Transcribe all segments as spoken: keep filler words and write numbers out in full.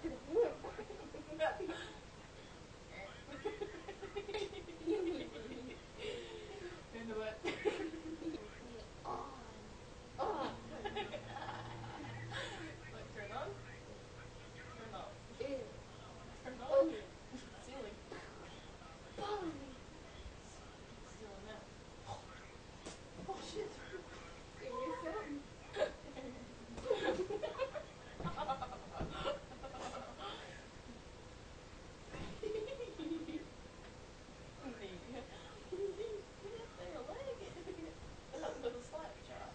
Into it. On. Like turn on? Turn off. Ew. Turn on? Oh. Ceiling. Follow me. Ceiling now. Oh shit. Give me some. Their leg. That was a slap chop.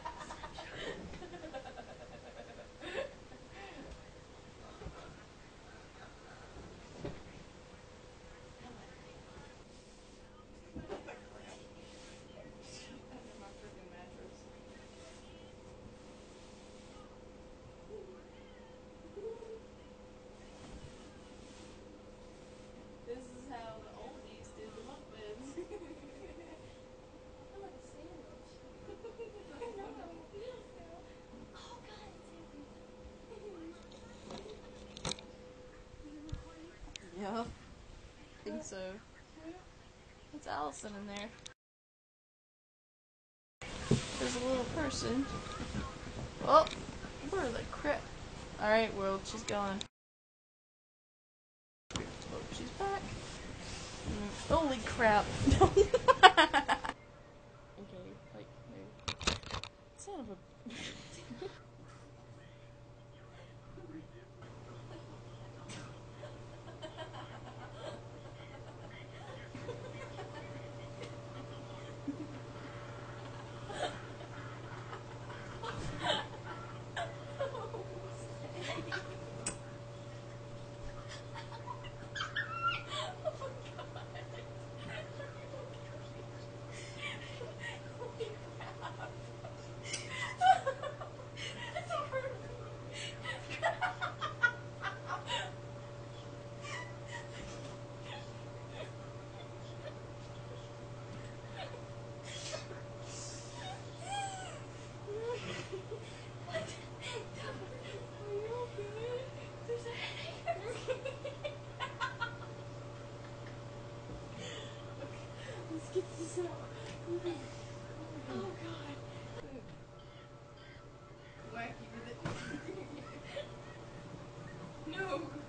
Under my freaking mattress. This is how the oldies did the bunk beds. I feel like a sandwich. I know how it feels now. Oh god, it's heavy. Is it recording? Yeah. I think so. It's Allison in there. There's a little person. Oh, where the crap? Alright, world, she's gone. Oh, she's back. Mm, holy crap. Okay, like, no. Son of a. Let's get this out. Oh god. Wacky with it. No.